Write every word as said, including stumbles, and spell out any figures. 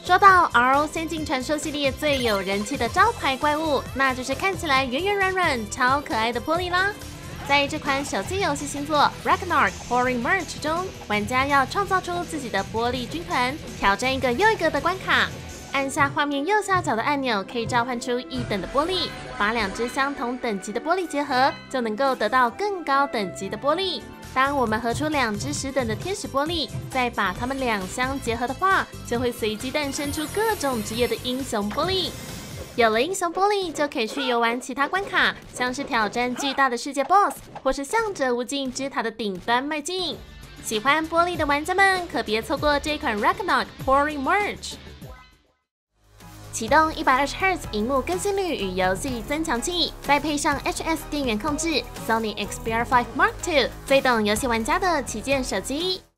说到 R O 仙境传说系列最有人气的招牌怪物，那就是看起来圆圆软软、超可爱的玻璃啦。在这款手机游戏新作《Ragnarok Pouring Merge》中，玩家要创造出自己的玻璃军团，挑战一个又一个的关卡。按下画面右下角的按钮，可以召唤出一等的玻璃，把两只相同等级的玻璃结合，就能够得到更高等级的玻璃。当我们合出两只十等的天使玻璃，再把它们两相结合的话，就会随机诞生出各种职业的英雄玻璃。有了英雄玻璃，就可以去游玩其他关卡，像是挑战巨大的世界 B O S S， 或是向着无尽之塔的顶端迈进。喜欢玻璃的玩家们，可别错过这款 Ragnarok Pouring Merge。启动一百二十赫兹萤幕更新率与游戏增强器，再配上 H S 电源控制 ，Sony Xperia 五 Mark 二，最懂游戏玩家的旗舰手机。